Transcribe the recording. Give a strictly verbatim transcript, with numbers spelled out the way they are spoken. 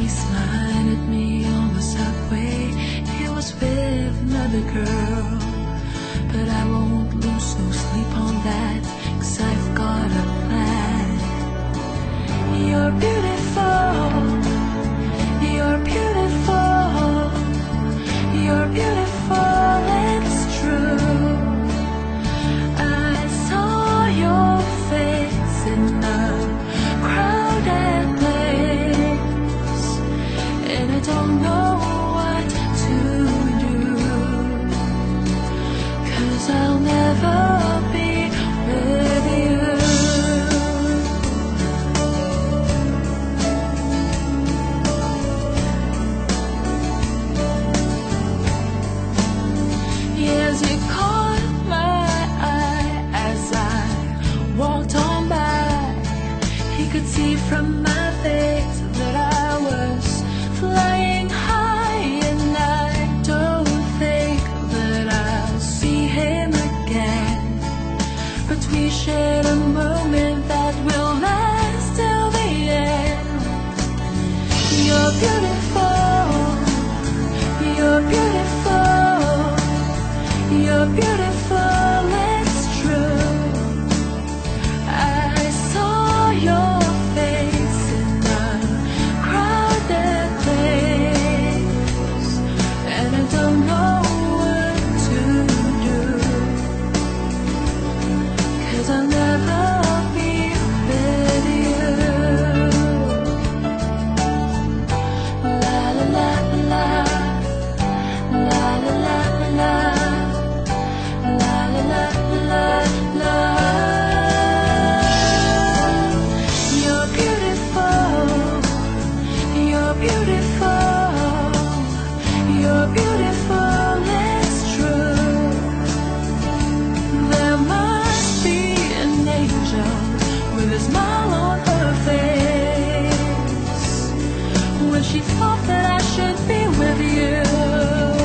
He smiled at me on the subway. He was with another girl, but I won't lose no sleep on that, 'cause I've got a plan. You're beautiful, you're beautiful, you're beautiful, it's true. I saw your face in a crowded place, and I don't know what to do, 'cause I'll never be with you. Yes, you caught my eye as I walked on by. He could see from my face that I was flying high, and I don't think that I'll see him again, but we shared a moment that will last till the end. You're beautiful, you're beautiful, you're beautiful, it's true. I saw your face in a crowded place, and I don't know what to do, 'cause I'll never be with you. La la la la, la la la la, la la la la la. You're beautiful, you're beautiful, you're beautiful, it's true. There must be an angel with a smile on her face when she thought that I should be with you.